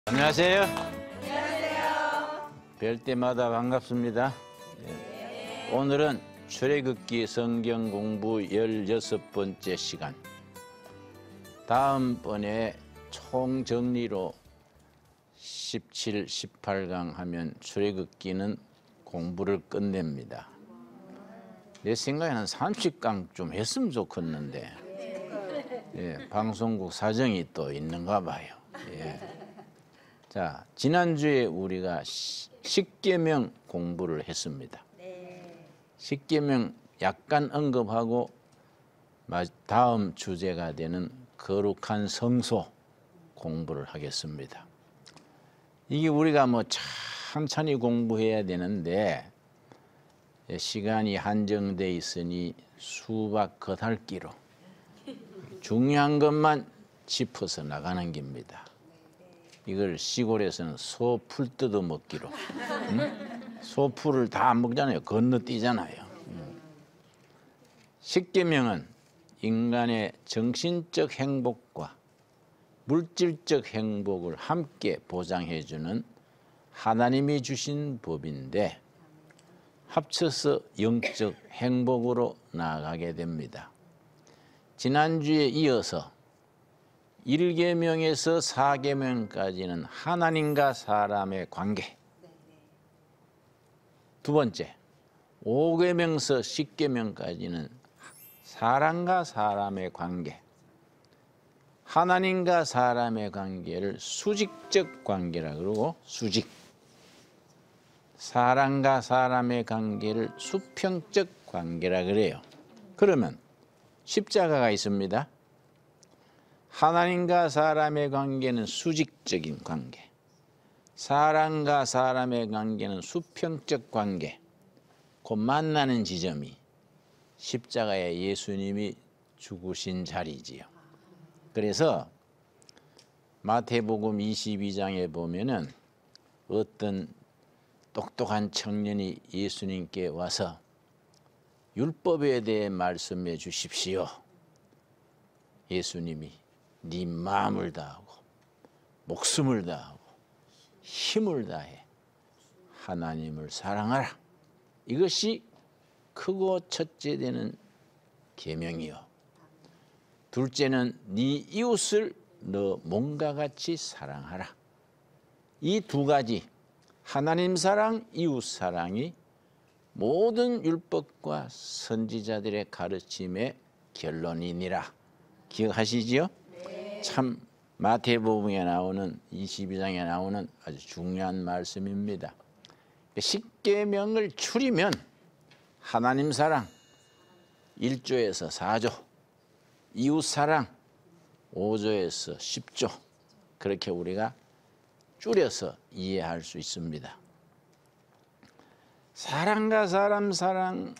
안녕하세요. 안녕하세요. 뵐 때마다 반갑습니다. 오늘은 출애굽기 성경 공부 16번째 시간. 다음번에 총정리로 17, 18강 하면 출애굽기는 공부를 끝냅니다. 내 생각에는 한 30강 좀 했으면 좋겠는데 방송국 사정이 또 있는가 봐요. 자, 지난주에 우리가 십계명 공부를 했습니다. 십계명 약간 언급하고 다음 주제가 되는 거룩한 성소 공부를 하겠습니다. 이게 우리가 천천히 공부해야 되는데 시간이 한정돼 있으니 수박 겉핥기로 중요한 것만 짚어서 나가는 겁니다. 이걸 시골에서는 소 풀 뜯어 먹기로. 소 풀을 다 안 먹잖아요. 건너뛰잖아요. 십계명은 인간의 정신적 행복과 물질적 행복을 함께 보장해주는 하나님이 주신 법인데 합쳐서 영적 행복으로 나아가게 됩니다. 지난주에 이어서 1계명에서 4계명까지는 하나님과 사람의 관계. 두 번째, 5계명서 10계명까지는 사람과 사람의 관계. 하나님과 사람의 관계를 수직적 관계라 그러고 수직. 사람과 사람의 관계를 수평적 관계라 그래요. 그러면 십자가가 있습니다. 하나님과 사람의 관계는 수직적인 관계, 사람과 사람의 관계는 수평적 관계. 곧 만나는 지점이 십자가에 예수님이 죽으신 자리지요. 그래서 마태복음 22장에 보면은 어떤 똑똑한 청년이 예수님께 와서 율법에 대해 말씀해 주십시오. 예수님이 네 마음을 다하고 목숨을 다하고 힘을 다해 하나님을 사랑하라. 이것이 크고 첫째 되는 계명이요. 둘째는 네 이웃을 너 몸과 같이 사랑하라. 이 두 가지 하나님 사랑, 이웃 사랑이 모든 율법과 선지자들의 가르침의 결론이니라. 기억하시지요? 참 마태복음에 나오는 22장에 나오는 아주 중요한 말씀입니다. 십계명을 추리면 하나님 사랑 1조에서 4조, 이웃 사랑 5조에서 10조, 그렇게 우리가 줄여서 이해할 수 있습니다. 사람과 사람 사랑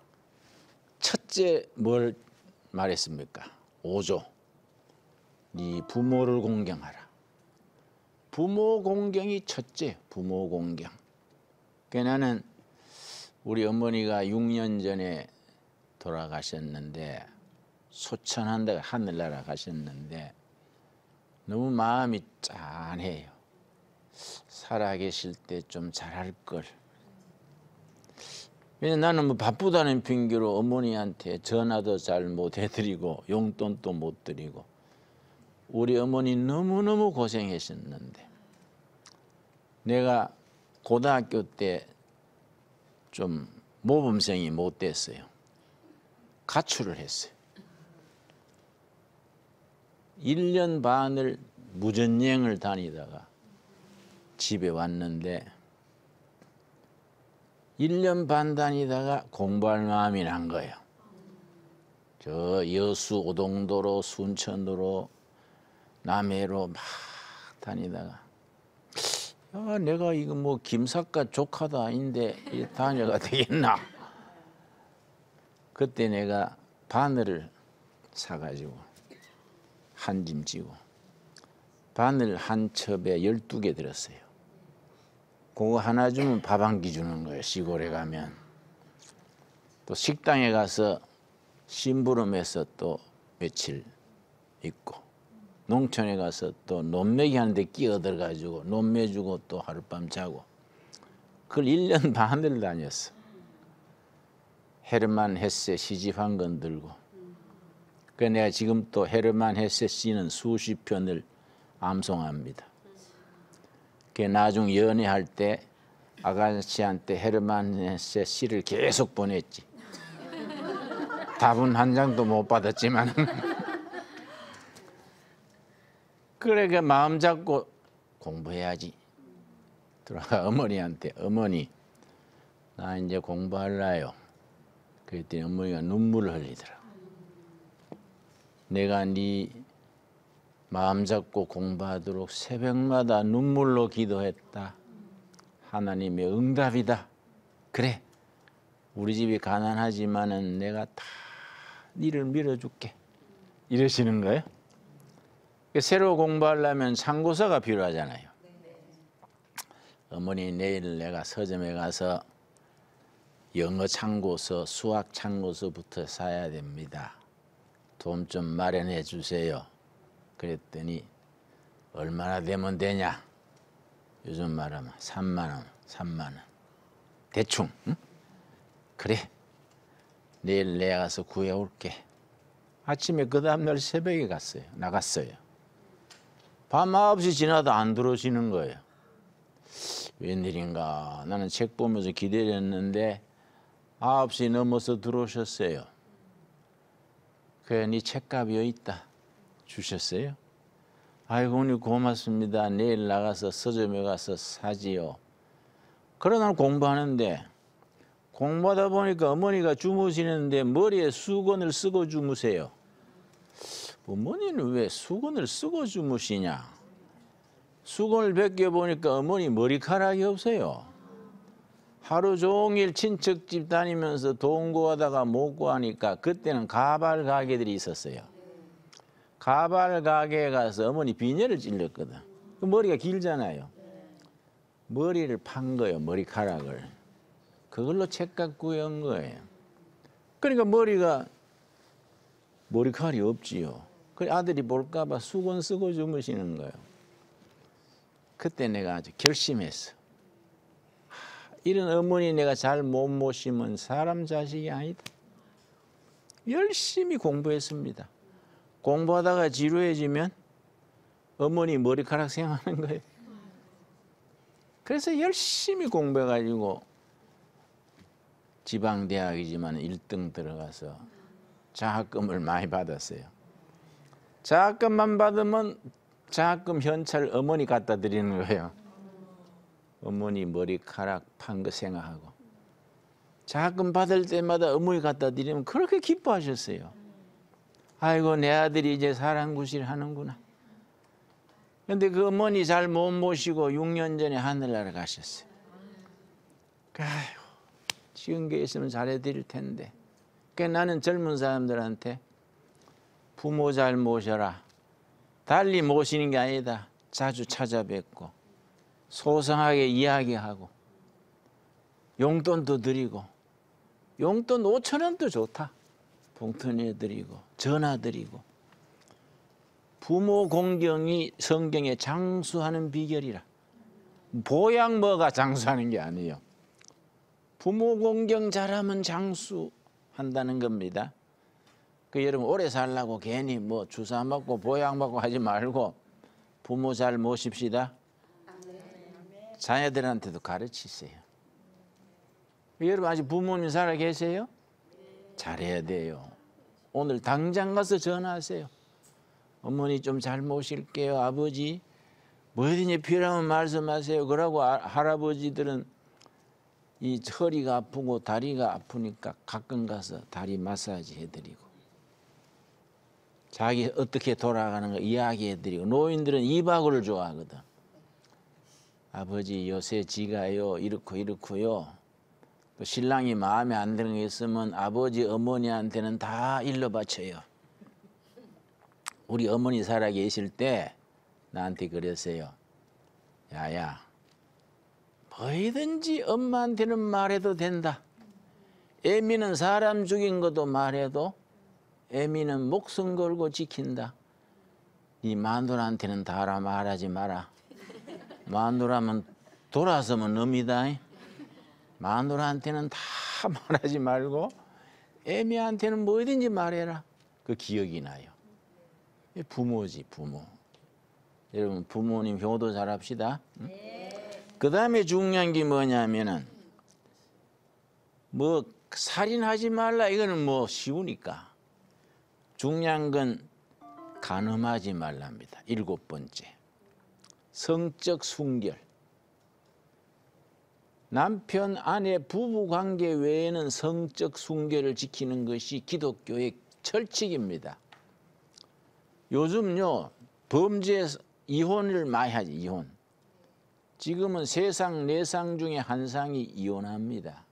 첫째 뭘 말했습니까? 5조. 네 부모를 공경하라. 부모 공경이 첫째, 부모 공경. 나는 우리 어머니가 6년 전에 돌아가셨는데 소천한데 하늘나라 가셨는데 너무 마음이 짠해요. 살아계실 때 좀 잘할 걸. 왜냐면 나는 바쁘다는 핑계로 어머니한테 전화도 잘 못 해드리고 용돈도 못 드리고 우리 어머니 너무너무 고생하셨는데 내가 고등학교 때 좀 모범생이 못 됐어요. 가출을 했어요. 1년 반을 무전여행을 다니다가 집에 왔는데 1년 반 다니다가 공부할 마음이 난 거예요. 저 여수 오동도로 순천으로 남해로 막 다니다가 내가 이거 김삿갓 조카도 아닌데 다녀가 되겠나. 그때 내가 바늘을 사가지고 한 짐 지고 바늘 한 첩에 12개 들었어요. 그거 하나 주면 밥 한 끼 주는 거예요. 시골에 가면. 또 식당에 가서 심부름해서 또 며칠 있고 농촌에 가서 또 논매기 하는데 끼어들어가지고 논매 주고 또 하룻밤 자고 그걸 1년 반을 다녔어. 헤르만 헤세 시집 한 권 들고. 그 내가 지금 또 헤르만 헤세 시는 수십 편을 암송합니다. 그 나중 연애할 때 아가씨한테 헤르만 헤세 시를 계속 보냈지. 답은 한 장도 못 받았지만 그래 그 마음 잡고 공부해야지. 들어가 어머니한테 어머니 나 이제 공부할라요. 그랬더니 어머니가 눈물을 흘리더라. 내가 네 마음 잡고 공부하도록 새벽마다 눈물로 기도했다. 하나님의 응답이다. 그래 우리 집이 가난하지만은 내가 다 니를 밀어줄게. 이러시는 거예요. 새로 공부하려면 참고서가 필요하잖아요. 어머니 내일 내가 서점에 가서 영어 참고서, 수학 참고서부터 사야 됩니다. 돈 좀 마련해 주세요. 그랬더니 얼마나 되면 되냐? 요즘 말하면 3만 원. 대충. 응? 그래. 내일 내가 가서 구해올게. 아침에 그 다음날 새벽에 나갔어요. 밤 9시 지나도 안 들어오시는 거예요. 웬일인가 나는 책 보면서 기다렸는데 9시 넘어서 들어오셨어요. 그래 네 책값이 여기 있다. 주셨어요. 아이고 어머니 고맙습니다. 내일 나가서 서점에 가서 사지요. 그러나 공부하는데 공부하다 보니까 어머니가 주무시는데 머리에 수건을 쓰고 주무세요. 어머니는 왜 수건을 쓰고 주무시냐? 수건을 벗겨보니까 어머니 머리카락이 없어요. 하루 종일 친척집 다니면서 돈 구하다가 못 구하니까 그때는 가발 가게들이 있었어요. 가발 가게에 가서 어머니 비녀를 찔렸거든. 그 머리가 길잖아요. 머리를 판 거예요. 머리카락을. 그걸로 책값 구해온 거예요. 그러니까 머리카락이 없지요. 그래 아들이 볼까 봐 수건 쓰고 주무시는 거예요. 그때 내가 아주 결심했어. 이런 어머니 내가 잘 못 모시면 사람 자식이 아니다. 열심히 공부했습니다. 공부하다가 지루해지면 어머니 머리카락 생각하는 거예요. 그래서 열심히 공부해가지고 지방대학이지만 1등 들어가서 장학금을 많이 받았어요. 장학금만 받으면 장학금 현찰 어머니 갖다 드리는 거예요. 어머니 머리카락 판 거 생각하고. 장학금 받을 때마다 어머니 갖다 드리면 그렇게 기뻐하셨어요. 아이고 내 아들이 이제 사랑구실 하는구나. 그런데 그 어머니 잘 못 모시고 6년 전에 하늘나라 가셨어요. 아이고 지은 게 있으면 잘해드릴 텐데. 그러니까 나는 젊은 사람들한테 부모 잘 모셔라. 달리 모시는 게 아니다. 자주 찾아뵙고 소상하게 이야기하고 용돈도 드리고 용돈 5,000원도 좋다. 봉투내 드리고 전화 드리고. 부모 공경이 성경에 장수하는 비결이라. 보양머가 장수하는 게 아니에요. 부모 공경 잘하면 장수한다는 겁니다. 그 여러분 오래 살라고 괜히 뭐 주사 맞고 보양 받고 하지 말고 부모 잘 모십시다. 자녀들한테도 가르치세요. 여러분 아직 부모님 살아 계세요? 잘해야 돼요. 오늘 당장 가서 전화하세요. 어머니 좀 잘 모실게요. 아버지 뭐든지 필요하면 말씀하세요. 그러고 할아버지들은 이 허리가 아프고 다리가 아프니까 가끔 가서 다리 마사지 해드리고 자기 어떻게 돌아가는 거 이야기해드리고. 노인들은 이박을 좋아하거든. 아버지 요새 지가요 이렇고요. 또 신랑이 마음에 안 드는 게 있으면 아버지 어머니한테는 다 일러 바쳐요. 우리 어머니 살아 계실 때 나한테 그랬어요. 야야 뭐든지 엄마한테는 말해도 된다. 애미는 사람 죽인 것도 말해도 애미는 목숨 걸고 지킨다. 이 마누라한테는 다 말하지 마라. 마누라면 돌아서면 놈이다. 마누라한테는 다 말하지 말고 애미한테는 뭐든지 말해라. 그 기억이 나요. 부모지, 부모. 여러분 부모님 효도 잘합시다. 그 다음에 중요한 게 뭐냐면은 뭐 살인하지 말라 이거는 뭐 쉬우니까. 중요한 건 간음하지 말랍니다. 7번째. 성적 순결. 남편, 아내, 부부 관계 외에는 성적 순결을 지키는 것이 기독교의 철칙입니다. 요즘요, 범죄, 이혼을 많이 하지, 이혼. 지금은 세상 4상 중에 1상이 이혼합니다.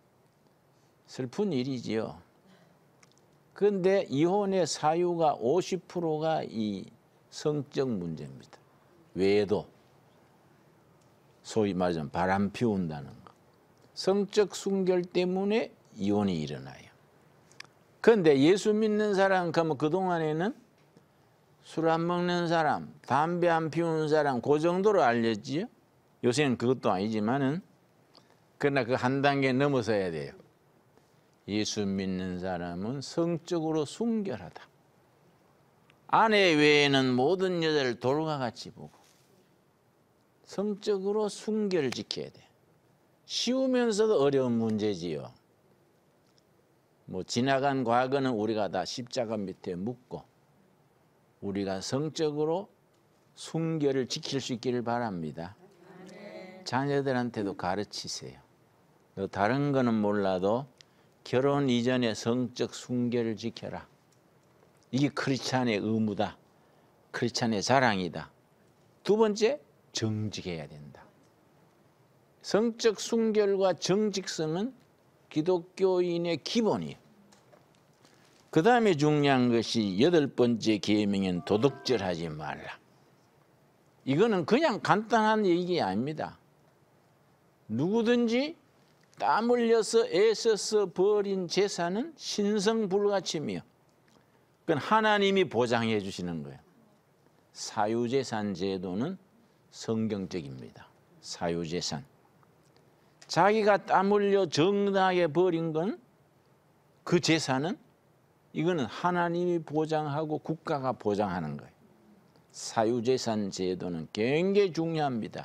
슬픈 일이지요. 그런데 이혼의 사유가 50%가 이 성적 문제입니다. 외에도 소위 말하자면 바람 피운다는 거. 성적 순결 때문에 이혼이 일어나요. 그런데 예수 믿는 사람 그러면 그동안에는 술 안 먹는 사람, 담배 안 피우는 사람 그 정도로 알렸지요. 요새는 그것도 아니지만은 그러나 그 한 단계 넘어서야 돼요. 예수 믿는 사람은 성적으로 순결하다. 아내 외에는 모든 여자를 돌과 같이 보고 성적으로 순결을 지켜야 돼. 쉬우면서도 어려운 문제지요. 뭐 지나간 과거는 우리가 다 십자가 밑에 묻고 우리가 성적으로 순결을 지킬 수 있기를 바랍니다. 자녀들한테도 가르치세요. 다른 거는 몰라도 결혼 이전에 성적 순결을 지켜라. 이게 크리스찬의 의무다. 크리스찬의 자랑이다. 2번째, 정직해야 된다. 성적 순결과 정직성은 기독교인의 기본이에요. 그 다음에 중요한 것이 8번째 계명인 도둑질하지 말라. 이거는 그냥 간단한 얘기 아닙니다. 누구든지 땀 흘려서 애써서 벌인 재산은 신성불가침이요. 그건 하나님이 보장해 주시는 거예요. 사유재산 제도는 성경적입니다. 사유재산. 자기가 땀 흘려 정당하게 벌인 건 그 재산은 이거는 하나님이 보장하고 국가가 보장하는 거예요. 사유재산 제도는 굉장히 중요합니다.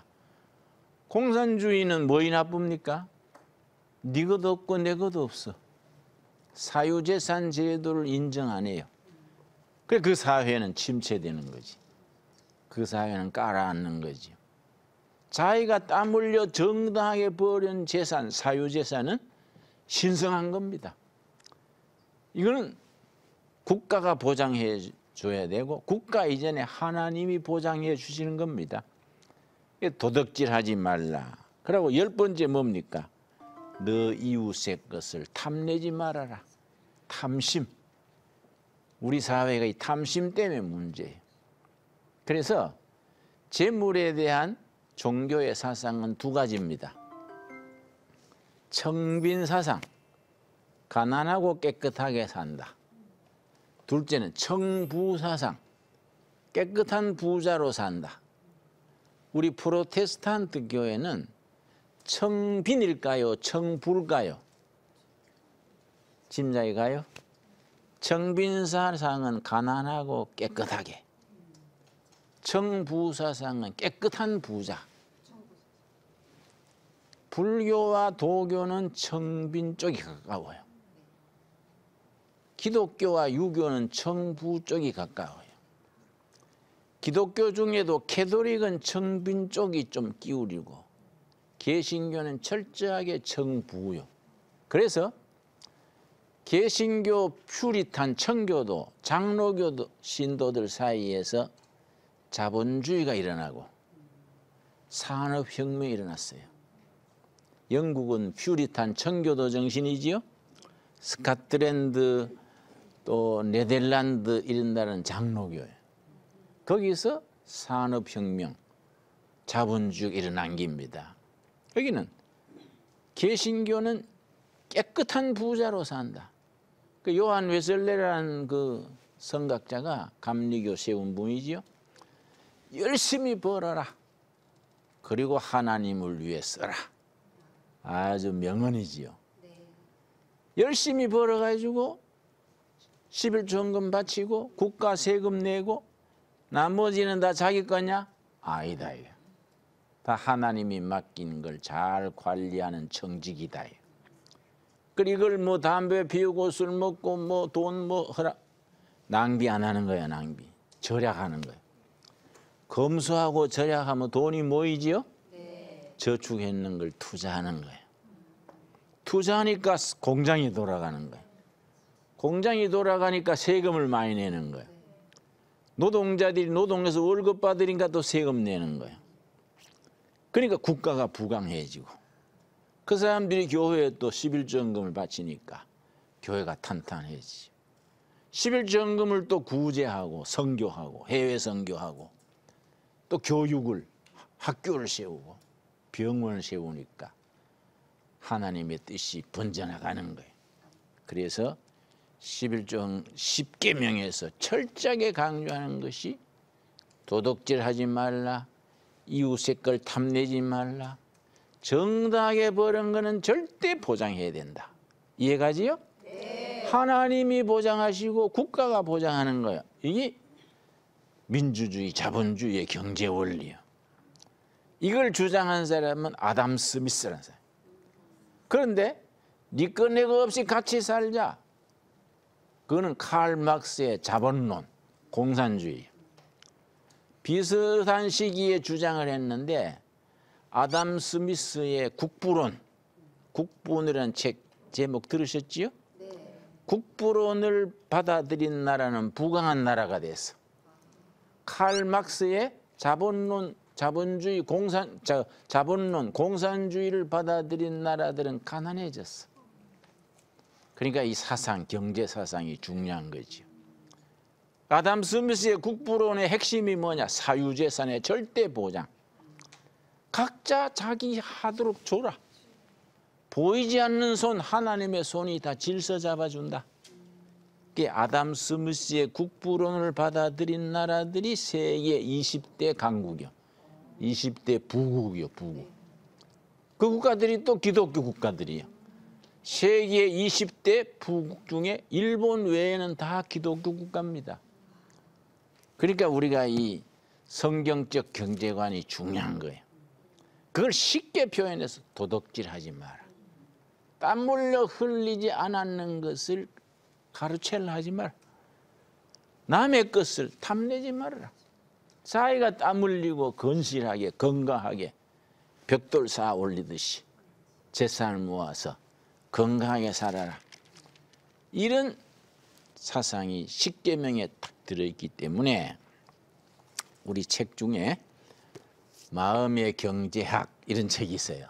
공산주의는 뭐이 나쁩니까? 네 것도 없고 내 것도 없어. 사유재산 제도를 인정 안 해요. 그래 그 사회는 침체되는 거지. 그 사회는 깔아앉는 거지. 자기가 땀 흘려 정당하게 벌인 재산, 사유재산은 신성한 겁니다. 이거는 국가가 보장해 줘야 되고 국가 이전에 하나님이 보장해 주시는 겁니다. 도둑질하지 말라. 그리고 10번째 뭡니까? 너 이웃의 것을 탐내지 말아라. 탐심. 우리 사회가 이 탐심 때문에 문제예요. 그래서 재물에 대한 종교의 사상은 2가지입니다. 청빈사상, 가난하고 깨끗하게 산다. 둘째는 청부사상, 깨끗한 부자로 산다. 우리 프로테스탄트 교회는 청빈일까요? 청불까요? 짐작이 가요? 청빈사상은 가난하고 깨끗하게, 청부사상은 깨끗한 부자. 불교와 도교는 청빈 쪽이 가까워요. 기독교와 유교는 청부 쪽이 가까워요. 기독교 중에도 캐톨릭은 청빈 쪽이 좀 기울이고 개신교는 철저하게 청부요. 그래서 개신교, 퓨리탄, 청교도, 장로교도 신도들 사이에서 자본주의가 일어나고 산업혁명이 일어났어요. 영국은 퓨리탄 청교도 정신이지요. 스코틀랜드 또 네덜란드 이런 나라는 장로교예요. 거기서 산업혁명, 자본주의가 일어난 겁니다. 여기는 개신교는 깨끗한 부자로 산다. 그 요한 웨슬레라는 그 성각자가 감리교 세운 분이지요. 열심히 벌어라. 그리고 하나님을 위해 써라. 아주 명언이지요. 열심히 벌어가지고 11조헌금 바치고 국가 세금 내고 나머지는 다 자기 거냐? 아니다. 다 하나님이 맡긴 걸 잘 관리하는 청직이다. 그리고 이걸 뭐 담배 피우고 술 먹고 뭐 돈 뭐 허락 낭비 안 하는 거야. 낭비. 절약하는 거야. 검소하고 절약하면 돈이 모이지요? 네. 저축했는 걸 투자하는 거예요. 투자하니까 공장이 돌아가는 거예요. 공장이 돌아가니까 세금을 많이 내는 거예요. 노동자들이 노동해서 월급 받으니까 또 세금 내는 거예요. 그러니까 국가가 부강해지고 그 사람들이 교회에 또 11조헌금을 바치니까 교회가 탄탄해지죠. 11조헌금을 또 구제하고 선교하고 해외 선교하고 또 교육을 학교를 세우고 병원을 세우니까 하나님의 뜻이 번져나가는 거예요. 그래서 11조 10계명에서 철저하게 강조하는 것이 도둑질하지 말라, 이웃의 걸 탐내지 말라, 정당하게 버는 거는 절대 보장해야 된다. 이해가지요? 네. 하나님이 보장하시고 국가가 보장하는 거예요. 이게 민주주의, 자본주의의 경제 원리예요. 이걸 주장한 사람은 아담 스미스라는 사람. 그런데 네 거 내 거 없이 같이 살자. 그거는 칼 막스의 자본론, 공산주의. 비슷한 시기에 주장을 했는데 아담 스미스의 국부론, 국부론이라는 책 제목 들으셨지요? 네. 국부론을 받아들인 나라는 부강한 나라가 됐어. 칼 막스의 자본론, 자본주의, 자본론, 공산주의를 받아들인 나라들은 가난해졌어. 그러니까 이 사상, 경제 사상이 중요한 거죠. 아담 스미스의 국부론의 핵심이 뭐냐? 사유재산의 절대 보장. 각자 자기 하도록 줘라. 보이지 않는 손, 하나님의 손이 다 질서 잡아준다. 그게 아담 스미스의 국부론을 받아들인 나라들이 세계 20대 강국이요. 20대 부국이요, 부국. 그 국가들이 또 기독교 국가들이요. 세계 20대 부국 중에 일본 외에는 다 기독교 국가입니다. 그러니까 우리가 이 성경적 경제관이 중요한 거예요. 그걸 쉽게 표현해서 도둑질하지 마라. 땀 흘려 흘리지 않았는 것을 가르쳐라 하지 마라. 남의 것을 탐내지 말아라. 자기가 땀 흘리고 건실하게 건강하게 벽돌 쌓아 올리듯이 재산을 모아서 건강하게 살아라. 이런 사상이 십계명에 딱 들어있기 때문에 우리 책 중에 마음의 경제학 이런 책이 있어요.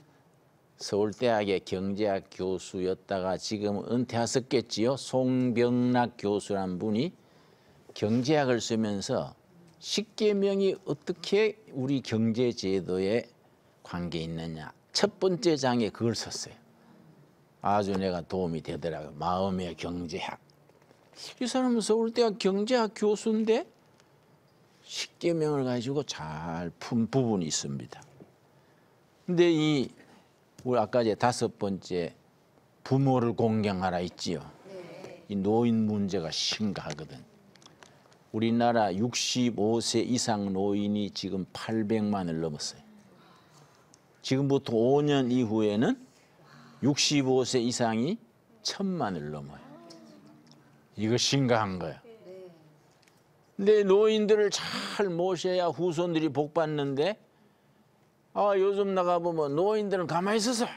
서울대학의 경제학 교수였다가 지금 은퇴하셨겠지요. 송병락 교수란 분이 경제학을 쓰면서 십계명이 어떻게 우리 경제제도에 관계 있느냐. 첫 번째 장에 그걸 썼어요. 아주 내가 도움이 되더라고요. 마음의 경제학. 이 사람은 서울대학 경제학 교수인데 십계명을 가지고 잘 푼 부분이 있습니다. 근데 이 우리 아까 이제 5번째 부모를 공경하라 있지요. 이 노인 문제가 심각하거든. 우리나라 65세 이상 노인이 지금 800만을 넘었어요. 지금부터 5년 이후에는 65세 이상이 1000만을 넘어요. 이거 심각한 거야. 근데 노인들을 잘 모셔야 후손들이 복 받는데 요즘 나가보면 노인들은 가만히 있어서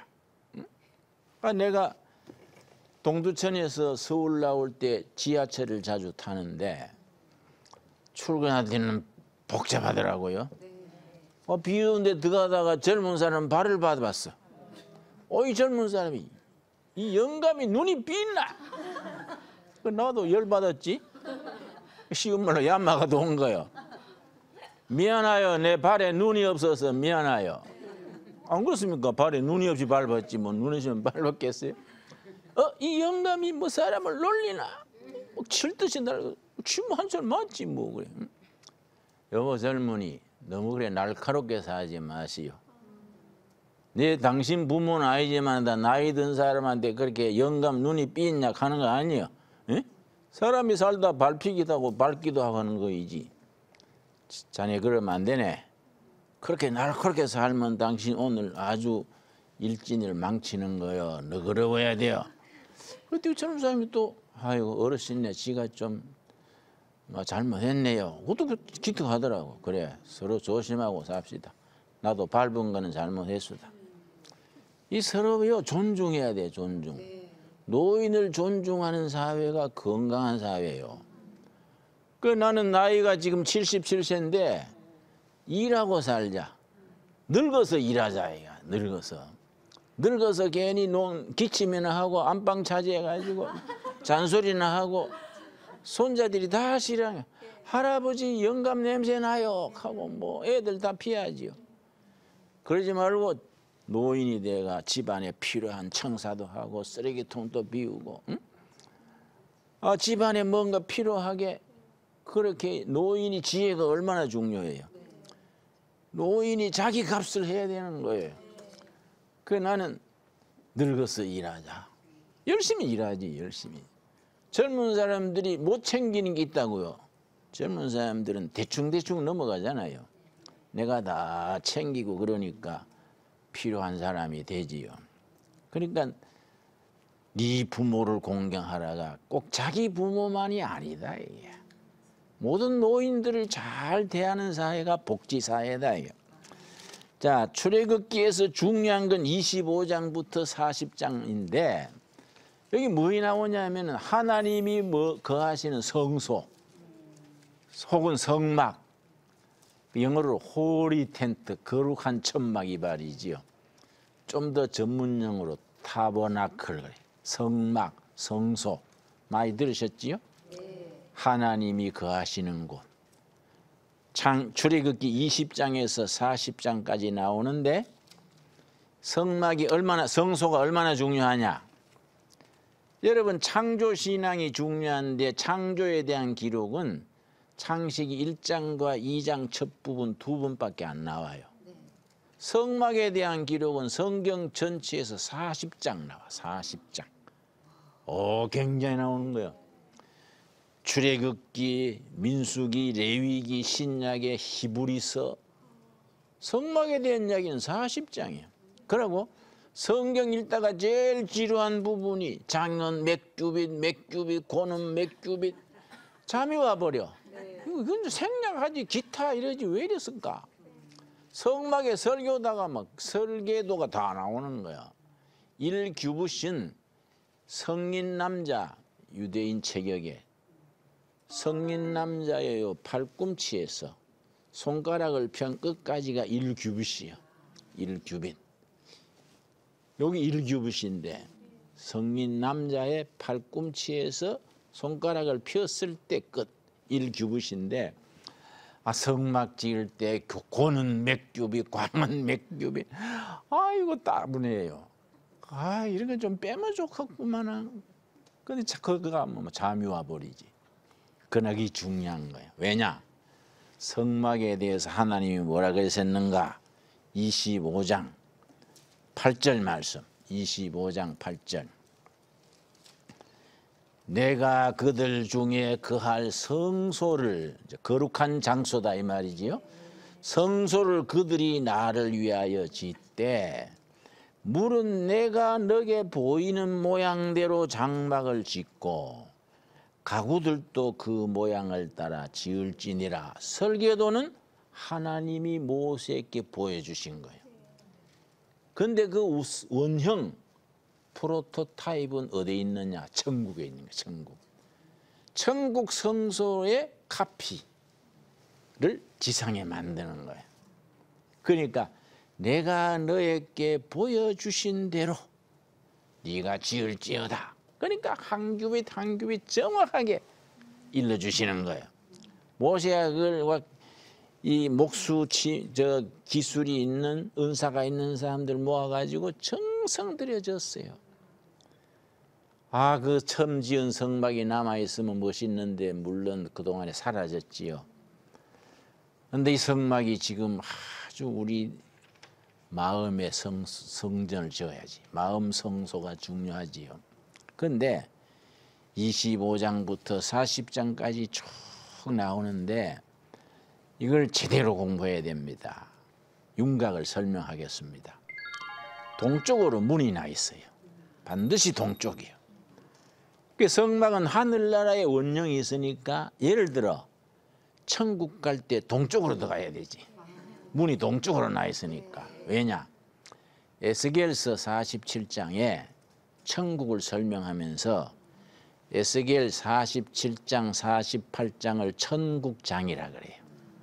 내가 동두천에서 서울 나올 때 지하철을 자주 타는데 출근할 때는 복잡하더라고요. 비 오는데 들어가다가 젊은 사람 발을 받아봤어. 이 젊은 사람이 이 영감이 눈이 빛나. 나도 열받았지. 쉬운 말로 얌마가 온 거예요. 미안해요. 내 발에 눈이 없어서 미안해요. 안 그렇습니까? 발에 눈이 없이 밟았지 뭐 눈이 있으면 밟았겠어요? 이 영감이 뭐 사람을 놀리나? 칠 듯이 날 치면 한 살 맞지 뭐 그래. 여보 젊은이 너무 그래 날카롭게 살지 마시오. 당신 부모는 아니지만 나이 든 사람한테 그렇게 영감 눈이 삐냐 하는 거 아니야. 에? 사람이 살다 밟히기도 하고 밟기도 하고 하는 거이지. 자네 그러면 안 되네. 그렇게 날카롭게 살면 당신 오늘 아주 일진을 망치는 거요. 너그러워야 돼요. 그때 저런 사람이 또 아이고 어르신네 지가 좀 잘못했네요. 그것도 기특하더라고. 그래 서로 조심하고 삽시다. 나도 밟은 거는 잘못했수다. 이 서로요 존중해야 돼. 존중. 노인을 존중하는 사회가 건강한 사회예요. 그 나는 나이가 지금 77세인데 일하고 살자. 늙어서 일하자. 늙어서 괜히 기침이나 하고 안방 차지해가지고 잔소리나 하고 손자들이 다 싫어해. 할아버지 영감 냄새 나요 하고 뭐 애들 다 피하지요. 그러지 말고 노인이 돼가 집안에 필요한 청사도 하고 쓰레기통도 비우고 응? 집안에 뭔가 필요하게 그렇게 노인이 지혜가 얼마나 중요해요. 노인이 자기 값을 해야 되는 거예요. 그 나는 늙어서 일하자. 열심히 일하지 열심히. 젊은 사람들이 못 챙기는 게 있다고요. 젊은 사람들은 대충대충 넘어가잖아요. 내가 다 챙기고 그러니까 필요한 사람이 되지요. 그러니까 네 부모를 공경하라가 꼭 자기 부모만이 아니다. 이게. 모든 노인들을 잘 대하는 사회가 복지사회다. 이게. 자, 출애굽기에서 중요한 건 25장부터 40장인데 여기 뭐이 나오냐면 하나님이 거하시는 성소 혹은 성막, 영어로 홀리 텐트, 거룩한 천막 이 말이지요. 좀 더 전문용어로 타버나클, 성막, 성소 많이 들으셨지요? 하나님이 거하시는 곳. 출애굽기 20장에서 40장까지 나오는데 성소가 얼마나 중요하냐? 여러분 창조 신앙이 중요한데 창조에 대한 기록은 창세기 1장과 2장 첫 부분 두 번밖에 안 나와요. 성막에 대한 기록은 성경 전체에서 40장 나와. 40장. 굉장히 나오는 거예요. 출애굽기, 민수기, 레위기, 신약의 히브리서 성막에 대한 이야기는 40장이에요. 그리고 성경 읽다가 제일 지루한 부분이 장은 몇 규빗, 고는 몇 규빗 잠이 와버려. 이건 생략하지 기타 이러지 왜 이랬을까? 성막에 설교다가 막 설계도가 다 나오는 거야. 1규빗은 성인 남자 유대인 체격에 성인 남자의 팔꿈치에서 손가락을 편 끝까지가 1규빗이야. 1규빗. 여기 1규빗인데 성인 남자의 팔꿈치에서 손가락을 폈을 때 끝 1규빗인데 성막 지을 때 고는 몇 규빗, 광은 몇 규빗. 이거 따분해요. 이런 거 좀 빼면 좋겠구만. 근데 그거가 뭐 잠이 와버리지. 그러나 그게 중요한 거예요. 왜냐? 성막에 대해서 하나님이 뭐라 그랬었는가? 25장 8절 말씀. 25장 8절. 내가 그들 중에 거할 성소를, 거룩한 장소다 이 말이지요. 성소를 그들이 나를 위하여 짓되 물은 내가 너게 보이는 모양대로 장막을 짓고 가구들도 그 모양을 따라 지을지니라. 설계도는 하나님이 모세에게 보여주신 거예요. 근데 그 원형 프로토타입은 어디에 있느냐? 천국에 있는 거예요. 천국. 천국 성소의 카피를 지상에 만드는 거예요. 그러니까 내가 너에게 보여주신 대로 네가 지을지어다. 그러니까 한 규빗 한 규빗 정확하게 일러주시는 거예요. 모세가 그걸 이 기술이 있는 은사가 있는 사람들 모아가지고 정성 들여줬어요. 그 처음 지은 성막이 남아있으면 멋있는데 물론 그동안에 사라졌지요. 그런데 이 성막이 지금 아주 우리 마음의 성전을 지어야지. 마음 성소가 중요하지요. 그런데 25장부터 40장까지 쭉 나오는데 이걸 제대로 공부해야 됩니다. 윤곽을 설명하겠습니다. 동쪽으로 문이 나 있어요. 반드시 동쪽이요. 그 성막은 하늘나라의 원령이 있으니까 예를 들어 천국 갈 때 동쪽으로 들어가야 되지. 문이 동쪽으로 나 있으니까. 왜냐? 에스겔서 47장에 천국을 설명하면서 에스겔 47장, 48장을 천국장이라 그래요.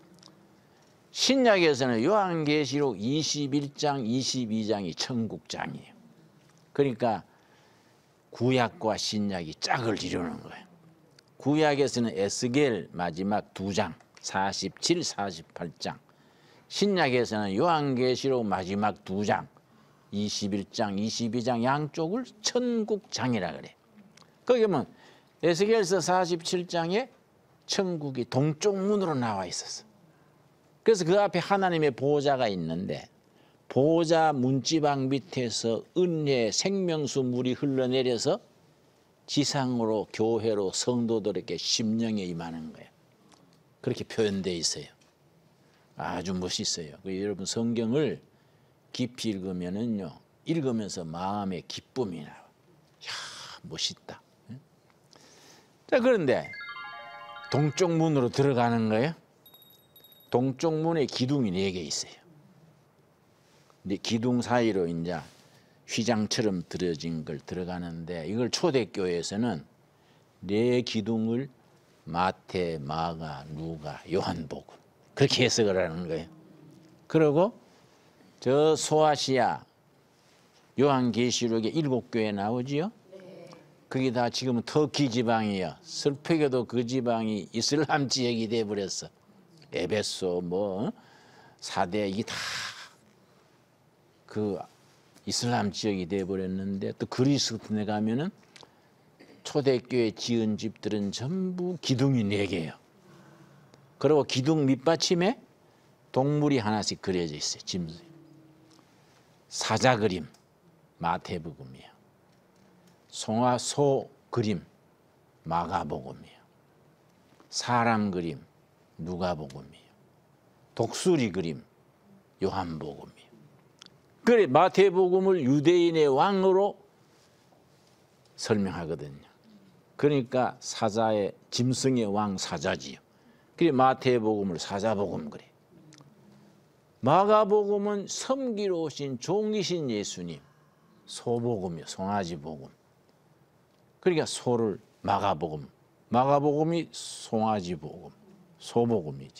신약에서는 요한계시록 21장, 22장이 천국장이에요. 그러니까 구약과 신약이 짝을 이루는 거예요. 구약에서는 에스겔 마지막 2장, 47, 48장. 신약에서는 요한계시록 마지막 2장, 21장, 22장 양쪽을 천국장이라 그래요. 거기 보면 에스겔서 47장에 천국이 동쪽 문으로 나와 있었어. 그래서 그 앞에 하나님의 보호자가 있는데 보호자 문지방 밑에서 은혜의 생명수 물이 흘러내려서 지상으로 교회로 성도들에게 심령에 임하는 거예요. 그렇게 표현되어 있어요. 아주 멋있어요. 여러분 성경을 깊이 읽으면은요, 읽으면서 마음의 기쁨이 나와. 이야, 멋있다. 자, 그런데 동쪽 문으로 들어가는 거예요. 동쪽 문에 기둥이 4개 있어요. 근데 기둥 사이로 이제 휘장처럼 들어진 걸 들어가는데 이걸 초대교회에서는 4기둥을 마태, 마가, 누가, 요한복음 그렇게 해석을 하는 거예요. 그리고 저 소아시아 요한계시록에 7교회 나오지요. 그게 다 지금은 터키 지방이에요. 슬프게도 그 지방이 이슬람 지역이 돼버렸어. 에베소 뭐 사대 이게 다 그 이슬람 지역이 돼버렸는데 또 그리스 같은 데 가면은 초대교회 지은 집들은 전부 기둥이 4개예요. 그리고 기둥 밑받침에 동물이 하나씩 그려져 있어요. 짐승. 사자 그림 마태복음이에요. 송아 소 그림 마가복음이에요. 사람 그림 누가복음이에요. 독수리 그림 요한복음이에요. 그래 마태복음을 유대인의 왕으로 설명하거든요. 그러니까 사자의 짐승의 왕 사자지요. 그래 마태복음을 사자복음 그래. 마가복음은 섬기러 오신 종이신 예수님 소복음이요. 송아지복음. 그러니까 소를 마가복음. 마가복음이 송아지복음. 소복음이지.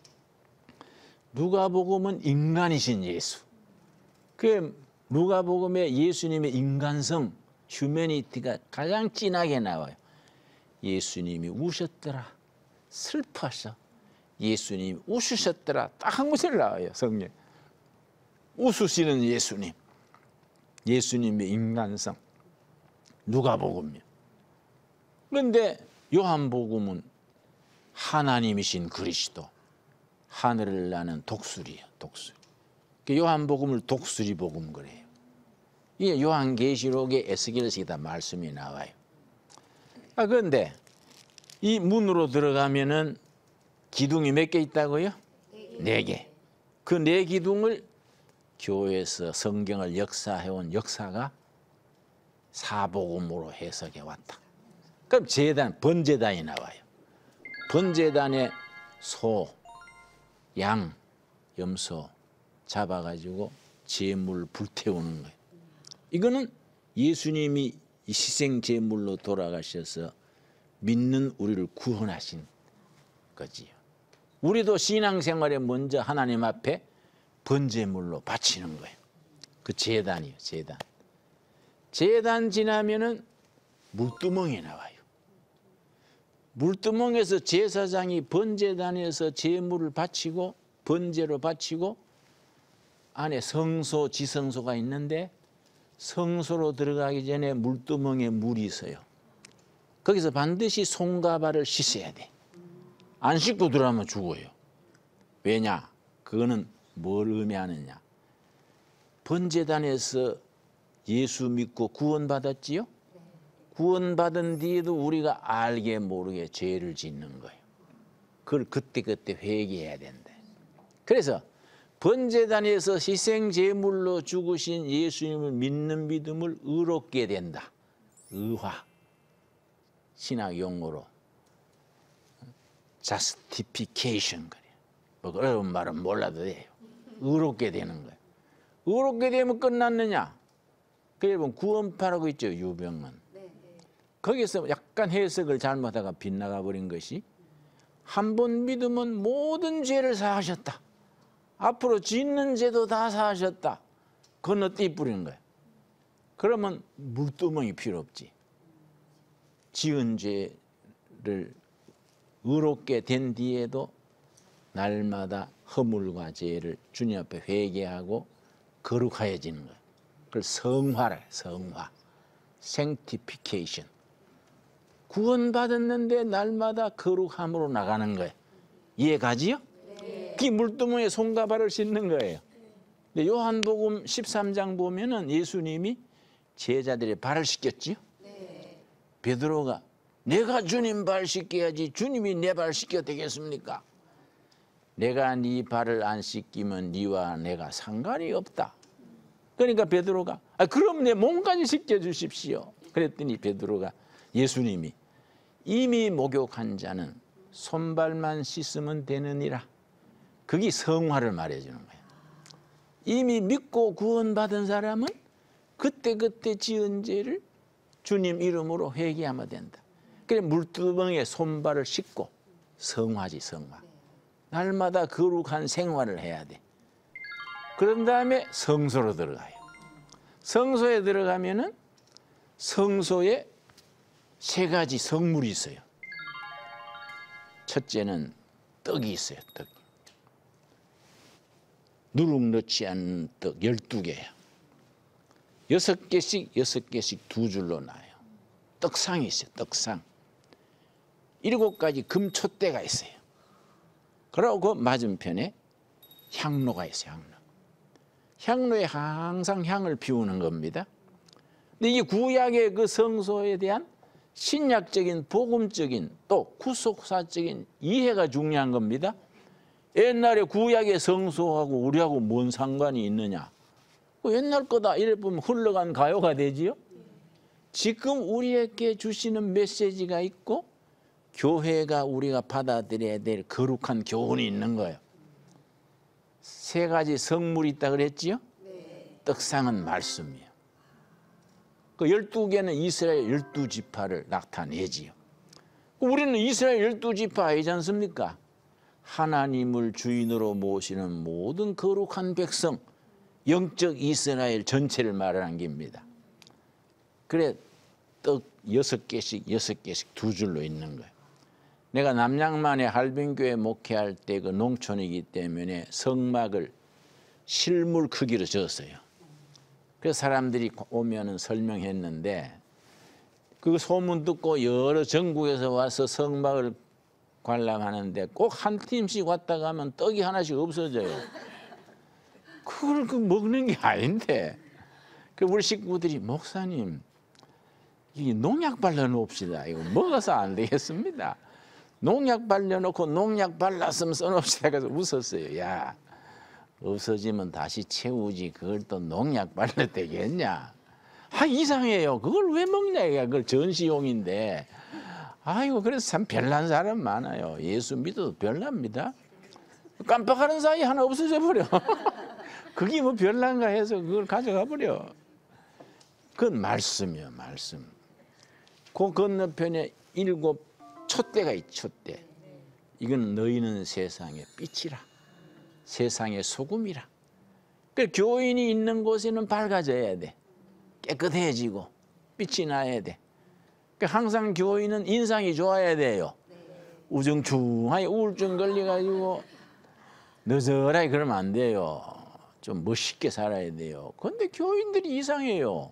누가복음은 인간이신 예수. 그 누가복음에 예수님의 인간성, 휴머니티가 가장 진하게 나와요. 예수님이 우셨더라. 슬퍼하셔. 예수님이 웃으셨더라. 딱 한 곳에 나와요. 성경. 웃으시는 예수님. 예수님의 인간성. 누가복음이요. 그런데 요한복음은 하나님이신 그리스도. 하늘을 나는 독수리예요. 독수리. 요한복음을 독수리복음 그래요. 이게 요한계시록에 에스겔서에 다 말씀이 나와요. 그런데 이 문으로 들어가면은 기둥이 몇 개 있다고요? 4개. 그 4기둥을 교회에서 성경을 역사해온 역사가 사복음으로 해석해 왔다. 그럼 제단, 번제단이 나와요. 번제단에 소, 양, 염소 잡아가지고 제물 불태우는 거예요. 이거는 예수님이 희생 제물로 돌아가셔서 믿는 우리를 구원하신 거지요. 우리도 신앙생활에 먼저 하나님 앞에 번제물로 바치는 거예요. 그 제단이요, 제단. 제단 지나면은 물두멍이 나와요. 물두멍에서 제사장이 번제단에서 제물을 바치고 번제로 바치고 안에 성소, 지성소가 있는데 성소로 들어가기 전에 물두멍에 물이 있어요. 거기서 반드시 손과 발을 씻어야 돼. 안 씻고 들어가면 죽어요. 왜냐? 그거는 뭘 의미하느냐? 번제단에서 예수 믿고 구원받았지요? 구원받은 뒤에도 우리가 알게 모르게 죄를 짓는 거예요. 그걸 그때그때 회개해야 된다. 그래서 번제단에서 희생제물로 죽으신 예수님을 믿는 믿음을 의롭게 된다. 의화, 신학 용어로 justification. 뭐 어려운 말은 몰라도 돼요. 의롭게 되는 거예요. 의롭게 되면 끝났느냐? 그래 보면 구원파라고 있죠, 유병은. 거기서 약간 해석을 잘못하다가 빗나가 버린 것이, 한 번 믿으면 모든 죄를 사하셨다. 앞으로 짓는 죄도 다 사하셨다. 건너뛰 뿌리는 거예요. 그러면 물두멍이 필요 없지. 지은 죄를 의롭게 된 뒤에도 날마다 허물과 죄를 주님 앞에 회개하고 거룩해지는 거예요. 그걸 성화를, 성화, sanctification. 구원받았는데 날마다 거룩함으로 나가는 거예요. 이해가지요? 네. 그게 물두멍에 손과 발을 씻는 거예요. 근데 요한복음 13장 보면은 예수님이 제자들의 발을 씻겼지요? 네. 베드로가 내가 주님 발 씻겨야지 주님이 내 발 씻겨 되겠습니까? 내가 네 발을 안 씻기면 네와 내가 상관이 없다. 그러니까 베드로가 그럼 내 몸까지 씻겨 주십시오. 그랬더니 베드로가, 예수님이 이미 목욕한 자는 손발만 씻으면 되느니라. 그게 성화를 말해주는 거예요. 이미 믿고 구원받은 사람은 그때그때 지은 죄를 주님 이름으로 회개하면 된다. 그래 물두멍에 손발을 씻고 성화지, 성화. 날마다 거룩한 생활을 해야 돼. 그런 다음에 성소로 들어가요. 성소에 들어가면은 성소에 세 가지 성물이 있어요. 첫째는 떡이 있어요. 떡. 누룩 넣지 않는 떡 12개예요. 6개씩 두 줄로 놔요. 떡상이 있어요. 떡상. 7가지 금촛대가 있어요. 그리고 그 맞은편에 향로가 있어요. 향로. 향로에 항상 향을 피우는 겁니다. 근데 이게 구약의 그 성소에 대한 신약적인 복음적인 또 구속사적인 이해가 중요한 겁니다. 옛날에 구약의 성소하고 우리하고 뭔 상관이 있느냐? 옛날 거다 이래 보면 흘러간 가요가 되지요. 지금 우리에게 주시는 메시지가 있고 교회가 우리가 받아들여야 될 거룩한 교훈이 있는 거예요. 3가지 성물이 있다 그랬지요? 네. 떡상은 말씀이에요. 그 12개는 이스라엘 12지파를 나타내지요. 우리는 이스라엘 12지파 아니지 않습니까? 하나님을 주인으로 모시는 모든 거룩한 백성, 영적 이스라엘 전체를 말하는 겁니다. 그래 떡 6개씩 두 줄로 있는 거예요. 내가 남양만의 할빈교회 목회할 때 그 농촌이기 때문에 성막을 실물 크기로 지었어요. 그래서 사람들이 오면은 설명했는데 그 소문 듣고 여러 전국에서 와서 성막을 관람하는데 꼭 한 팀씩 왔다 가면 떡이 하나씩 없어져요. 그걸 먹는 게 아닌데. 우리 식구들이 목사님 이 농약 발라놓읍시다. 이거 먹어서 안 되겠습니다. 농약 발라놓고 농약 발랐으면 써놓읍시다. 그래서 웃었어요. 야, 없어지면 다시 채우지 그걸 또 농약 발라도 되겠냐. 이상해요. 그걸 왜 먹냐. 그걸 전시용인데. 아이고 그래서 참 별난 사람 많아요. 예수 믿어도 별납니다. 깜빡하는 사이 하나 없어져 버려. 그게 뭐 별난가 해서 그걸 가져가 버려. 그건 말씀이요, 말씀. 그 건너편에 7 촛대가 있죠, 촛대. 이건 너희는 세상의 빛이라. 세상의 소금이라. 그 교인이 있는 곳에는 밝아져야 돼. 깨끗해지고 빛이 나야 돼. 항상 교인은 인상이 좋아야 돼요. 우중충하게 우울증 걸려가지고 너저라게 그러면 안 돼요. 좀 멋있게 살아야 돼요. 그런데 교인들이 이상해요.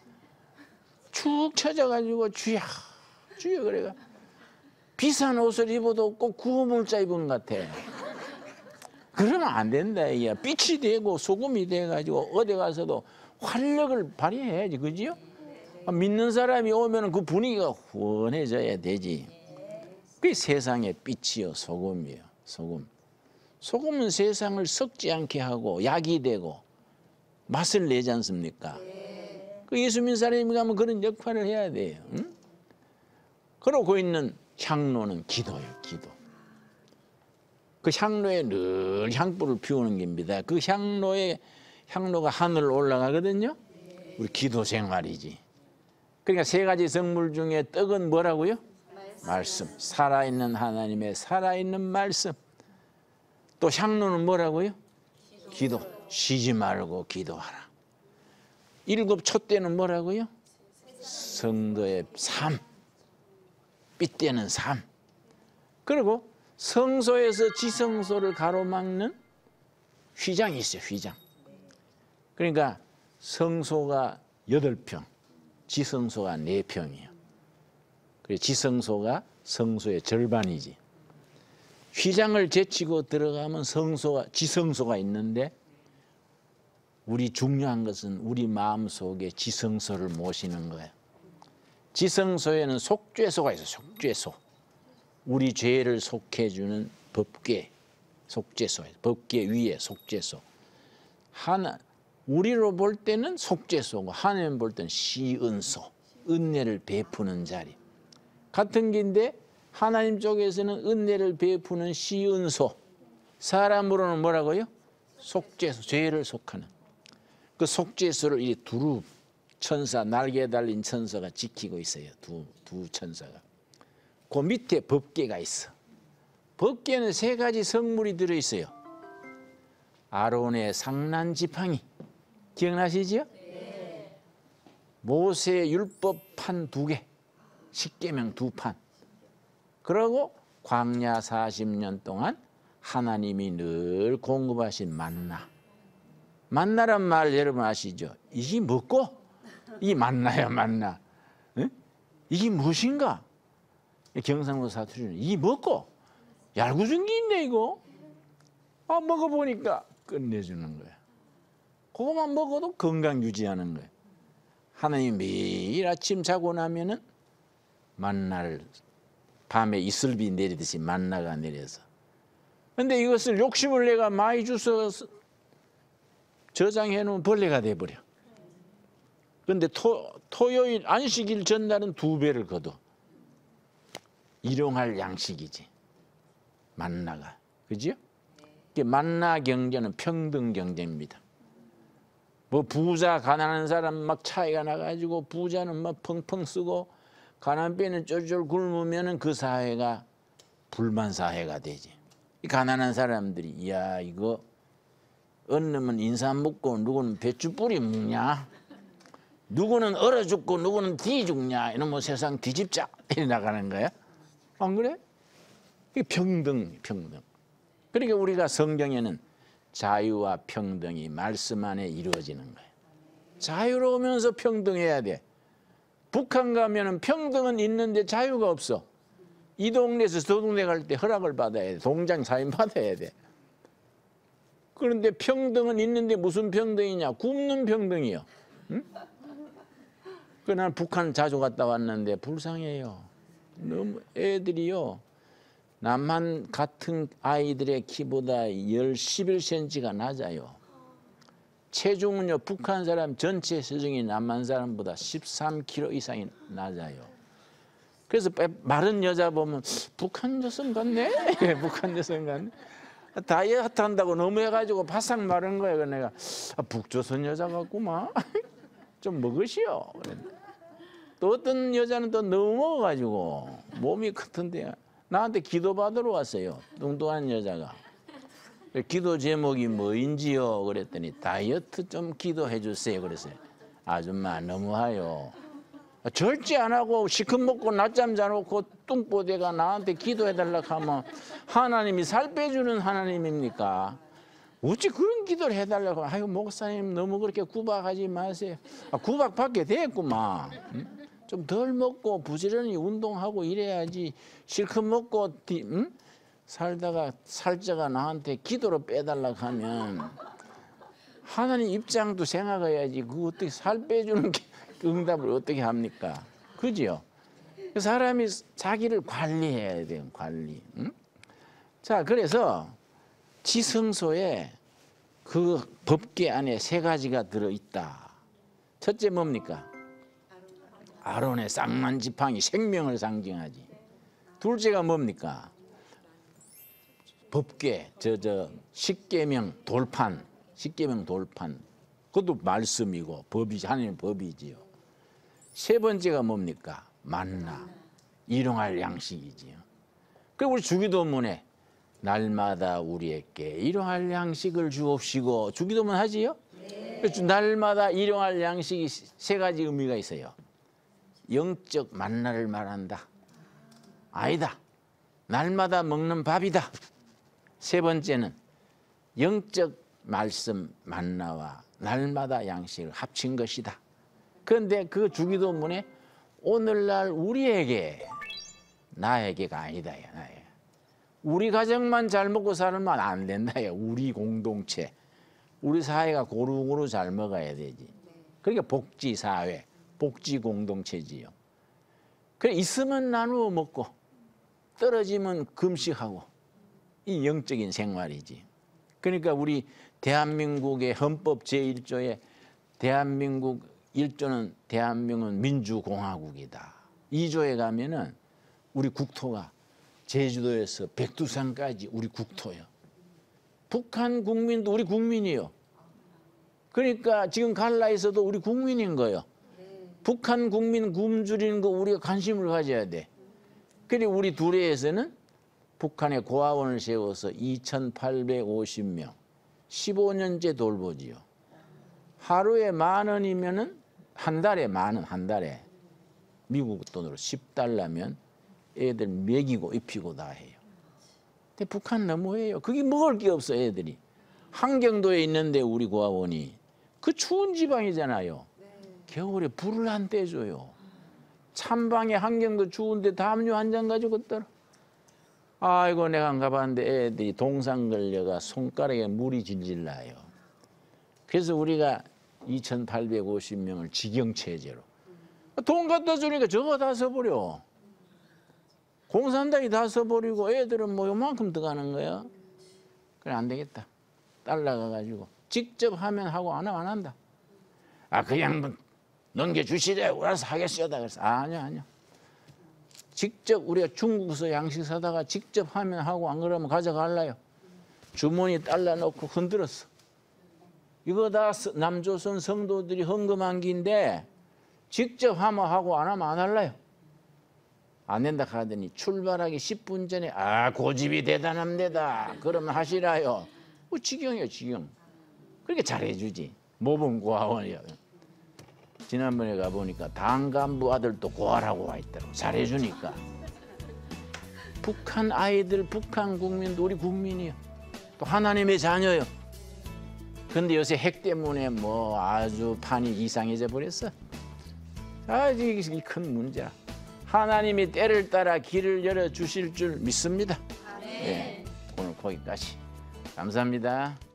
축 처져가지고 주야 주야 그래가 비싼 옷을 입어도 꼭 구호물자 입은 것 같아. 그러면 안 된다. 이게 빛이 되고 소금이 돼가지고 어디 가서도 활력을 발휘해야지, 그지요? 믿는 사람이 오면은 그 분위기가 환해져야 되지. 그게 세상의 빛이요, 소금이요, 소금. 소금은 세상을 썩지 않게 하고 약이 되고 맛을 내지 않습니까? 그 예수 믿는 사람이 가면 그런 역할을 해야 돼요. 응? 그러고 있는 향로는 기도예요, 기도. 그 향로에 늘 향불을 피우는 겁니다. 그 향로가 하늘로 올라가거든요. 우리 기도 생활이지. 그러니까 세 가지 성물 중에 떡은 뭐라고요? 말씀. 살아있는 하나님의 살아있는 말씀. 또 향로는 뭐라고요? 기도. 쉬지 말고 기도하라. 일곱 촛대는 뭐라고요? 성도의 삶. 빛되는 삶. 그리고 성소에서 지성소를 가로막는 휘장이 있어요. 휘장. 그러니까 성소가 8평, 지성소가 4평이에요. 그래서 지성소가 성소의 절반이지. 휘장을 제치고 들어가면 지성소가 있는데, 우리 중요한 것은 우리 마음속에 지성소를 모시는 거예요. 지성소에는 속죄소가 있어요. 속죄소. 우리 죄를 속해주는 법궤, 속죄소예요. 법궤 위에 속죄소. 우리로 볼 때는 속죄소고 하나님 볼 때는 시은소, 은혜를 베푸는 자리. 같은 긴데 하나님 쪽에서는 은혜를 베푸는 시은소, 사람으로는 뭐라고요? 속죄소, 죄를 속하는. 그 속죄소를 이 두루 천사, 날개 달린 천사가 지키고 있어요. 두 천사가. 그 밑에 법궤가 있어. 법궤는 3가지 성물이 들어있어요. 아론의 상난 지팡이 기억나시죠? 네. 모세의 율법판 2개, 십계명 2판. 그리고 광야 40년 동안 하나님이 늘 공급하신 만나. 만나란 말 여러분 아시죠? 이게 뭐고? 이게 만나야 만나. 응? 이게 무엇인가? 경상도 사투리는 이게 뭐고? 얄궂은 게 있네 이거. 먹어보니까 끝내주는 거야. 그거만 먹어도 건강 유지하는 거야. 하나님 매일 아침 자고 나면은 만나를, 밤에 이슬비 내리듯이 만나가 내려서. 근데 이것을 욕심을 내가 많이 주워서 저장해 놓으면 벌레가 돼버려. 근데 토요일 안식일 전날은 2배를 거둬. 일용할 양식이지. 만나가. 그죠? 만나 경제는 평등 경제입니다. 뭐 부자 가난한 사람 막 차이가 나가지고 부자는 막 펑펑 쓰고 가난한 빼는 쫄쫄 굶으면은 그 사회가 불만 사회가 되지. 가난한 사람들이 이거 어느 놈은 인삼 먹고 누구는 배추 뿌리 먹냐, 누구는 얼어 죽고 누구는 뒤 죽냐, 이놈의 세상 뒤집자 이래 나가는 거야. 안 그래? 이게 평등. 그러니까 우리가 성경에는 자유와 평등이 말씀 안에 이루어지는 거예요. 자유로우면서 평등해야 돼. 북한 가면은 평등은 있는데 자유가 없어. 이 동네에서 저 동네 갈 때 허락을 받아야 돼. 동장 사인 받아야 돼. 그런데 평등은 있는데 무슨 평등이냐? 굶는 평등이요. 응? 난 북한 자주 갔다 왔는데 불쌍해요. 너무 애들이요. 남한 같은 아이들의 키보다 11cm가 낮아요. 체중은요, 북한 사람 전체 체중이 남한 사람보다 13kg 이상이 낮아요. 그래서 마른 여자 보면 북한 여성 같네? 북한 여성 같네? 다이어트 한다고 너무 해가지고 바싹 마른 거예요. 내가 북조선 여자 같구만. 좀 먹으시오. 또 어떤 여자는 또 너무 먹어가지고 몸이 크던데 나한테 기도 받으러 왔어요. 뚱뚱한 여자가. 기도 제목이 뭐인지요? 그랬더니 다이어트 좀 기도해 주세요. 그랬어요. 아줌마 너무하요. 절제 안 하고 시큼 먹고 낮잠 자놓고 뚱보대가 나한테 기도해달라고 하면 하나님이 살 빼주는 하나님입니까? 어찌 그런 기도를 해달라고. 아유 목사님 너무 그렇게 구박하지 마세요. 구박받게 됐구만. 좀 덜 먹고 부지런히 운동하고 이래야지. 실컷 먹고 살다가 살자가 나한테 기도로 빼달라고 하면 하나님 입장도 생각해야지. 그 어떻게 살 빼주는 게 응답을 어떻게 합니까? 그죠? 사람이 자기를 관리해야 돼요. 관리. 응? 자, 그래서 지성소에 그 법궤 안에 세 가지가 들어있다. 첫째 뭡니까? 아론의 쌍난 지팡이, 생명을 상징하지. 둘째가 뭡니까? 법궤, 십계명 돌판, 십계명 돌판. 그것도 말씀이고 법이지, 하나님의 법이지요. 세 번째가 뭡니까? 만나, 일용할 양식이지요. 그리고 우리 주기도문에 날마다 우리에게 일용할 양식을 주옵시고, 주기도문 하지요? 그래서 날마다 일용할 양식이 세 가지 의미가 있어요. 영적 만나를 말한다. 아니다. 날마다 먹는 밥이다. 세 번째는 영적 말씀 만나와 날마다 양식을 합친 것이다. 그런데 그 주기도문에 오늘날 우리에게, 나에게가 아니다. 나에게. 우리 가정만 잘 먹고 살면 안 된다. 우리 공동체, 우리 사회가 고루고루 잘 먹어야 되지. 그러니까 복지사회, 복지공동체지요. 그래, 있으면 나누어 먹고 떨어지면 금식하고, 이 영적인 생활이지. 그러니까 우리 대한민국의 헌법 제1조에 대한민국 1조는 대한민국은 민주공화국이다. 2조에 가면은 우리 국토가 제주도에서 백두산까지 우리 국토요. 북한 국민도 우리 국민이요. 그러니까 지금 갈라에서도 우리 국민인 거예요. 북한 국민 굶주리는 거 우리가 관심을 가져야 돼. 그리고 우리 두레에서는 북한에 고아원을 세워서 2,850명, 15년째 돌보지요. 하루에 10,000원이면은 한 달에 10,000원, 한 달에 미국 돈으로 $10면 애들 먹이고 입히고 다 해요. 근데 북한 너무해요. 그게 먹을 게 없어, 애들이. 한경도에 있는데 우리 고아원이 그 추운 지방이잖아요. 겨울에 불을 안 떼줘요. 찬방에 한경도 추운데 담요 한 잔 가지고 떨어. 아이고, 내가 안 가봤는데 애들이 동상 걸려가 손가락에 물이 질질 나요. 그래서 우리가 2,850명을 직영체제로. 돈 갖다 주니까 저거 다 써버려. 공산당이 다 써버리고 애들은 뭐 요만큼 더 가는 거야. 그래, 안 되겠다. 딸 나가가지고 직접 하면 하고 안 하면 안 한다. 아, 그냥 뭐 넘겨주시래. 알아서 하겠습니다. 그래서 아니요. 직접 우리가 중국에서 양식 사다가 직접 하면 하고 안 그러면 가져갈라요. 주머니 달라 놓고 흔들었어. 이거 다 남조선 성도들이 헌금한 기인데 직접 하면 하고 안 하면 안 할래요. 안 된다 하더니 출발하기 10분 전에 고집이 대단합니다. 그러면 하시라요. 뭐 지경이에요, 지경. 그렇게 잘해주지. 모범 고아원이요. 지난번에 가보니까 당 간부 아들도 고아라고 와 있더라고. 잘해주니까. 북한 아이들, 북한 국민도 우리 국민이요. 또 하나님의 자녀요. 근데 요새 핵 때문에 뭐 아주 판이 이상해져 버렸어. 이게 큰 문제야. 하나님이 때를 따라 길을 열어주실 줄 믿습니다. 네, 오늘 거기까지. 감사합니다.